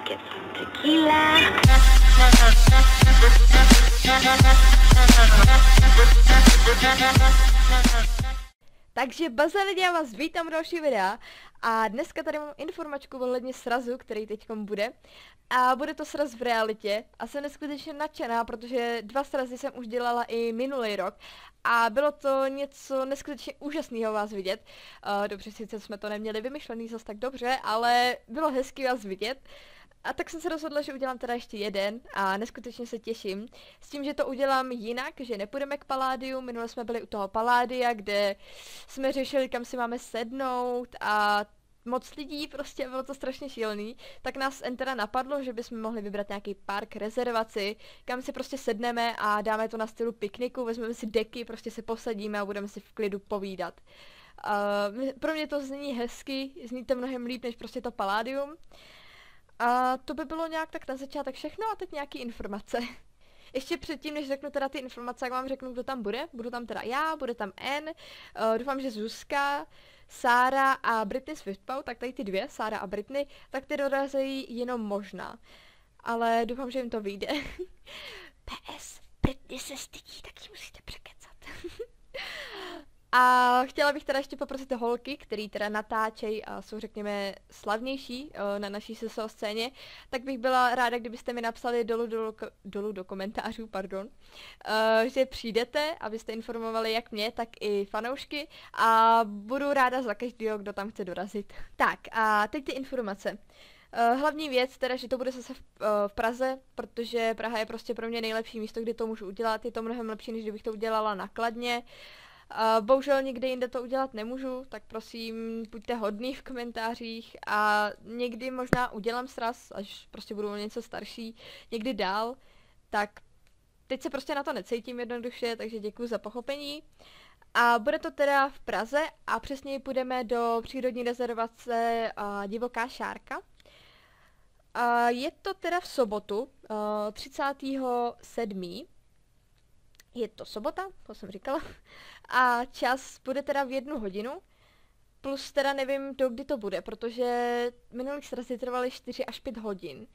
get some tequila. Takže bazar lidi, já vás vítám u další videa a dneska tady mám informačku ohledně srazu, který teďkom bude. A bude to sraz v realitě a jsem neskutečně nadšená, protože 2 srazy jsem už dělala i minulý rok a bylo to něco neskutečně úžasného vás vidět. Dobře, sice jsme to neměli vymyšlený zas tak dobře, ale bylo hezký vás vidět. A tak jsem se rozhodla, že udělám teda ještě jeden a neskutečně se těším. S tím, že to udělám jinak, že nepůjdeme k Paládiu, minule jsme byli u toho Paládia, kde jsme řešili, kam si máme sednout a moc lidí, prostě bylo to strašně šílený, tak nás Entera napadlo, že bychom mohli vybrat nějaký park, rezervaci, kam si prostě sedneme a dáme to na stylu pikniku, vezmeme si deky, prostě se posadíme a budeme si v klidu povídat. Pro mě to zní hezky, zní to mnohem líp než prostě to Paládium. A to by bylo nějak tak na začátek všechno a teď nějaký informace. Ještě předtím, než řeknu teda ty informace, jak vám řeknu, kdo tam bude. Budu tam teda já, bude tam N, doufám, že Zuzka, Sára a Britney Swiftpau, tak tady ty dvě, Sára a Britney, tak ty dorazí jenom možná. Ale doufám, že jim to vyjde. PS, Britney se stydí, tak ji musíte překecat. A chtěla bych teda ještě poprosit holky, který teda natáčejí a jsou řekněme slavnější na naší SSO scéně, tak bych byla ráda, kdybyste mi napsali dolů do komentářů, pardon, že přijdete, abyste informovali jak mě, tak i fanoušky a budu ráda za každého, kdo tam chce dorazit. Tak a teď ty informace. Hlavní věc teda, že to bude zase v Praze, protože Praha je prostě pro mě nejlepší místo, kde to můžu udělat, je to mnohem lepší, než kdybych to udělala na Kladně. Bohužel nikde jinde to udělat nemůžu, tak prosím buďte hodný v komentářích a někdy možná udělám sraz, až prostě budu něco starší, někdy dál, tak teď se prostě na to necítím jednoduše, takže děkuji za pochopení. A bude to teda v Praze a přesněji půjdeme do přírodní rezervace Divoká Šárka. Je to teda v sobotu, 37. Je to sobota, to jsem říkala. A čas bude teda v 1 hodinu. Plus teda nevím, kdy to bude, protože minulý srazy trvaly 4 až 5 hodin.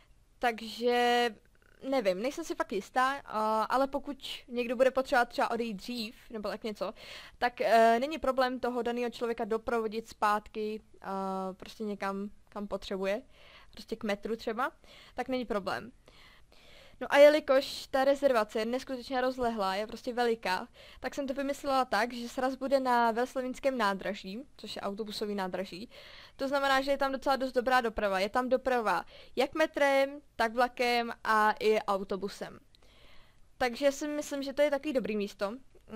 Takže nevím, nejsem si fakt jistá, ale pokud někdo bude potřebovat třeba odejít dřív, nebo tak něco, tak není problém toho daného člověka doprovodit zpátky prostě někam, kam potřebuje. Prostě k metru třeba, tak není problém. No a jelikož ta rezervace je neskutečně rozlehlá, je prostě veliká, tak jsem to vymyslela tak, že sraz bude na Veselínském nádraží, což je autobusový nádraží. To znamená, že je tam docela dost dobrá doprava. Je tam doprava jak metrem, tak vlakem a i autobusem. Takže si myslím, že to je takový dobrý místo.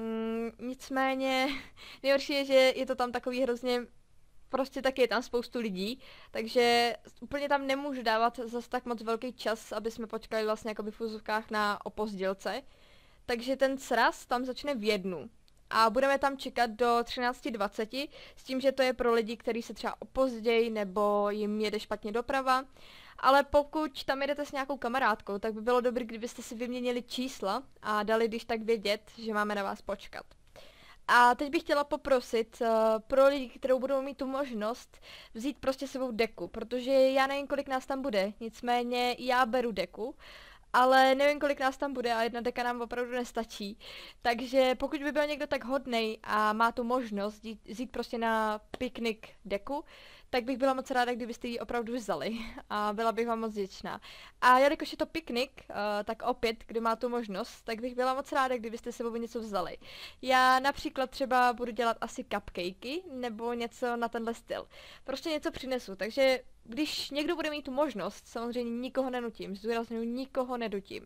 Nicméně nejhorší je, že je to tam takový hrozně... Prostě taky je tam spoustu lidí, takže úplně tam nemůžu dávat zase tak moc velký čas, aby jsme počkali vlastně jakoby v úzovkách na opozdělce. Takže ten sraz tam začne v 1. A budeme tam čekat do 13:20, s tím, že to je pro lidi, kteří se třeba opozdějí nebo jim jede špatně doprava. Ale pokud tam jedete s nějakou kamarádkou, tak by bylo dobré, kdybyste si vyměnili čísla a dali když tak vědět, že máme na vás počkat. A teď bych chtěla poprosit pro lidi, kteří budou mít tu možnost, vzít prostě sebou deku, protože já nevím, kolik nás tam bude, nicméně já beru deku, ale nevím, kolik nás tam bude a 1 deka nám opravdu nestačí. Takže pokud by byl někdo tak hodnej a má tu možnost vzít prostě na piknik deku, tak bych byla moc ráda, kdybyste ji opravdu vzali a byla bych vám moc vděčná. A jelikož je to piknik, tak opět, kdo má tu možnost, tak bych byla moc ráda, kdybyste sebou něco vzali. Já například třeba budu dělat asi cupcakey nebo něco na tenhle styl. Prostě něco přinesu, takže když někdo bude mít tu možnost, samozřejmě nikoho nenutím, zdůraznuju, nikoho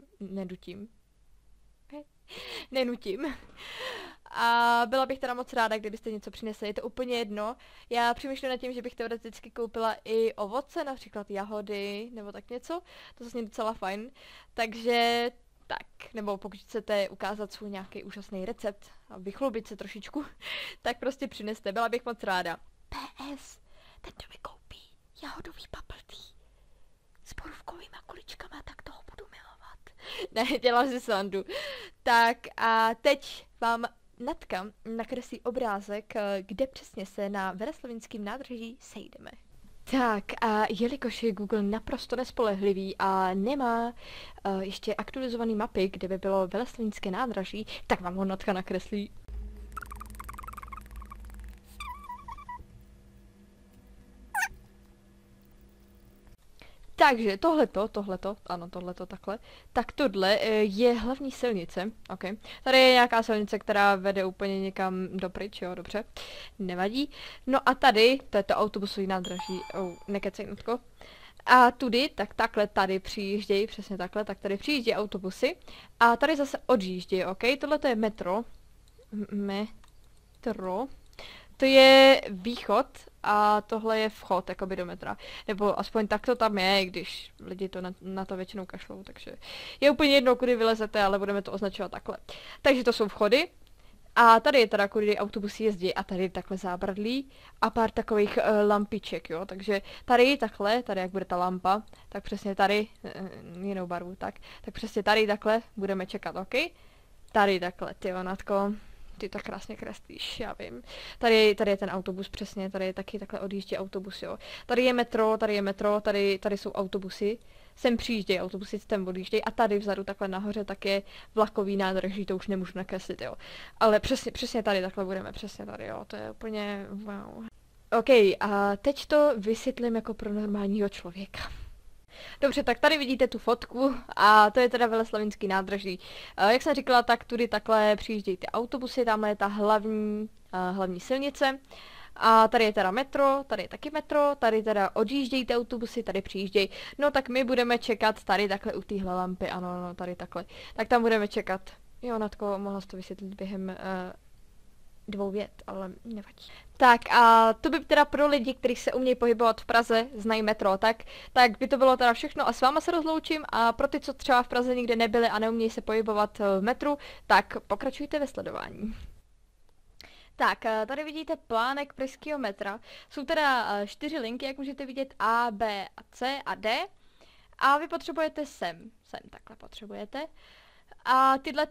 nenutím. A byla bych teda moc ráda, kdybyste něco přinesli, je to úplně jedno. Já přemýšlím nad tím, že bych teoreticky koupila i ovoce, například jahody nebo tak něco, to zase docela fajn. Takže tak, nebo pokud chcete ukázat svůj nějaký úžasný recept a vychlubit se trošičku, tak prostě přineste, byla bych moc ráda. PS, ten kdo mi koupí jahodový bubble tea s borůvkovýma kuličkama, tak toho budu milovat. Ne, dělám si srandu. Tak a teď vám Natka nakreslí obrázek, kde přesně se na Veselínském nádraží sejdeme. Tak a jelikož je Google naprosto nespolehlivý a nemá ještě aktualizovaný mapy, kde by bylo Veleslavínské nádraží, tak vám ho Natka nakreslí. Takže tohleto, takhle. Tak tohle je hlavní silnice, ok. Tady je nějaká silnice, která vede úplně někam dopryč, jo, dobře. Nevadí. No a tady, to je to autobusový nádraží, nekecej nutko. A tudy, tak takhle tady přijíždějí, přesně takhle, tak tady přijíždějí autobusy. A tady zase odjíždějí, ok. Tohle to je metro. Metro. To je východ a tohle je vchod, jakoby do metra. Nebo aspoň tak to tam je, když lidi to na to většinou kašlou, takže je úplně jedno, kudy vylezete, ale budeme to označovat takhle. Takže to jsou vchody. A tady je teda, kudy autobusy jezdí a tady takhle zábradlí a pár takových lampiček, jo. Takže tady takhle, tady jak bude ta lampa, tak přesně tady, jinou barvu, tak přesně tady takhle budeme čekat, ok? Tady takhle, tyjo, Natko. Ty tak krásně kreslíš, já vím. Tady je ten autobus přesně, tady je taky takhle odjíždí autobus, jo. Tady je metro, tady jsou autobusy. Sem přijíždějí autobusy, sem odjíždějí a tady vzadu takhle nahoře tak je vlakový nádraží, to už nemůžu nakreslit, jo. Ale přesně tady takhle budeme, přesně tady, jo, to je úplně wow. OK, a teď to vysvětlím jako pro normálního člověka. Dobře, tak tady vidíte tu fotku a to je teda Veleslavínský nádraží. Jak jsem říkala, tak tudy takhle přijíždějí ty autobusy, tamhle je ta hlavní silnice. A tady je teda metro, tady je taky metro, tady teda odjíždějí ty autobusy, tady přijíždějí. No tak my budeme čekat tady takhle u téhle lampy, ano, no, tady takhle. Tak tam budeme čekat. Jo, Natko, mohla jsi to vysvětlit během 2 vět, ale nevadí. Tak a to by teda pro lidi, kteří se umějí pohybovat v Praze, znají metro, tak by to bylo teda všechno a s váma se rozloučím a pro ty, co třeba v Praze nikde nebyli a neumějí se pohybovat v metru, tak pokračujte ve sledování. Tak, tady vidíte plánek pražského metra. Jsou teda 4 linky, jak můžete vidět, A, B, a C a D. A vy potřebujete sem takhle potřebujete. A tyhle,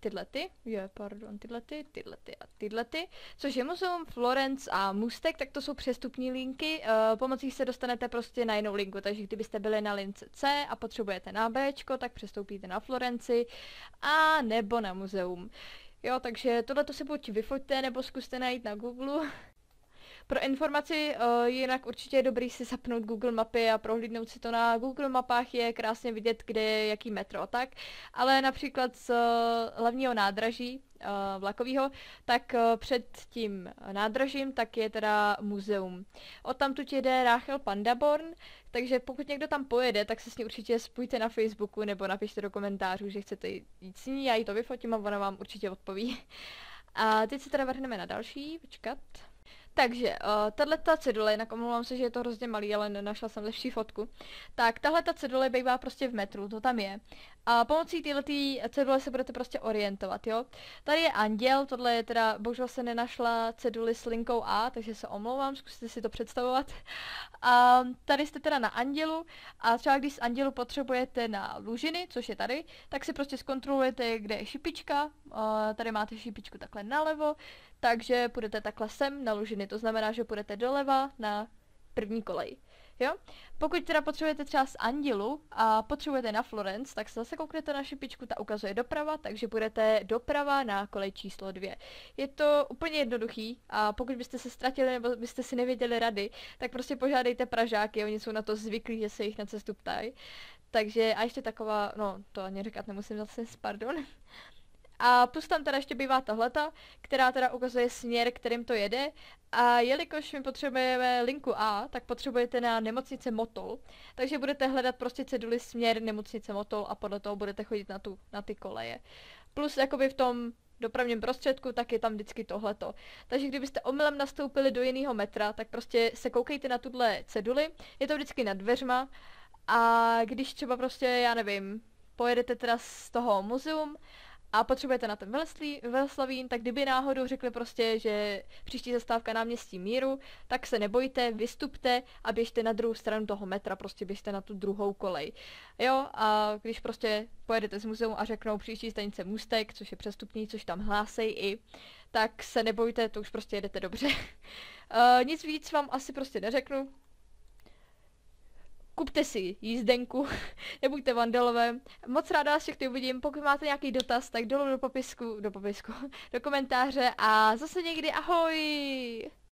což je muzeum, Florence a Můstek, tak to jsou přestupní linky, pomocí se dostanete prostě na jinou linku, takže kdybyste byli na lince C a potřebujete na Bčko, tak přestoupíte na Florenci a nebo na muzeum. Jo, takže tohleto si buď vyfoťte, nebo zkuste najít na Google. Pro informaci, jinak určitě je dobrý si zapnout Google mapy a prohlídnout si to na Google mapách, je krásně vidět, kde je jaký metro, tak. Ale například z hlavního nádraží vlakového, tak před tím nádražím tak je teda muzeum. Odtamtud jede Ráchel Pandaborn, takže pokud někdo tam pojede, tak se s ní určitě spojte na Facebooku nebo napište do komentářů, že chcete jít s ní, já jí to vyfotím a ona vám určitě odpoví. A teď se teda vrhneme na další, počkat. Takže, tahleta cedule, jinak omlouvám se, že je to hrozně malý, ale nenašla jsem lepší fotku. Tak, tahleta cedule bývá prostě v metru, to tam je. A pomocí téhletý cedule se budete prostě orientovat, jo. Tady je anděl, tohle je teda, bohužel se nenašla ceduli s linkou A, takže se omlouvám, zkuste si to představovat. A tady jste teda na andělu a třeba když z andělu potřebujete na lužiny, což je tady, tak si prostě zkontrolujete, kde je šipička, tady máte šipičku takhle nalevo, takže půjdete takhle sem na lužiny, to znamená, že půjdete doleva na první kolej. Jo? Pokud teda potřebujete třeba z andělu a potřebujete na Florence, tak se zase kouknete na šipičku, ta ukazuje doprava, takže budete doprava na kolej číslo 2. Je to úplně jednoduchý a pokud byste se ztratili nebo byste si nevěděli rady, tak prostě požádejte Pražáky, oni jsou na to zvyklí, že se jich na cestu ptají. Takže a ještě taková, no to ani říkat nemusím zase, pardon. A plus tam teda ještě bývá tahleta, která teda ukazuje směr, kterým to jede. A jelikož my potřebujeme linku A, tak potřebujete na nemocnice Motol. Takže budete hledat prostě ceduli směr nemocnice Motol a podle toho budete chodit na ty koleje. Plus jakoby v tom dopravním prostředku, tak je tam vždycky tohleto. Takže kdybyste omylem nastoupili do jiného metra, tak prostě se koukejte na tuhle ceduli. Je to vždycky nad dveřma. A když třeba prostě, já nevím, pojedete teda z toho muzeum, a potřebujete na ten Veleslavín, tak kdyby náhodou řekli prostě, že příští zastávka náměstí Míru, tak se nebojte, vystupte a běžte na druhou stranu toho metra, prostě běžte na tu druhou kolej. Jo, a když prostě pojedete z muzeum a řeknou příští stanice Můstek, což je přestupní, což tam hlásej i, tak se nebojte, to už prostě jedete dobře. Nic víc vám asi prostě neřeknu. kupte si jízdenku, nebuďte vandalové. Moc ráda vás všechny uvidím, pokud máte nějaký dotaz, tak dolů do popisku, do komentáře a zase někdy ahoj!